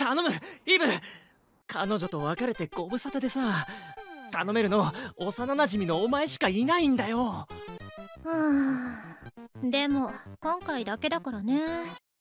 頼むイブ。彼女と別れてご無沙汰でさ、頼めるの幼なじみのお前しかいないんだよ。 はあ、でも今回だけだからね。